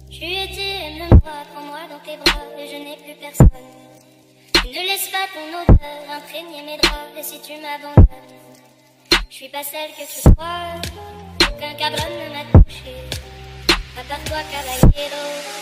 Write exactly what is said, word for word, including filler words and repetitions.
Je lui ai dit, aime-moi, prends-moi dans tes bras, et je n'ai plus personne. Tu ne laisses pas ton odeur imprégner mes draps, et si tu m'abandonnes, je suis pas celle que tu crois, aucun cabron ne m'a touché, à part toi, caballero.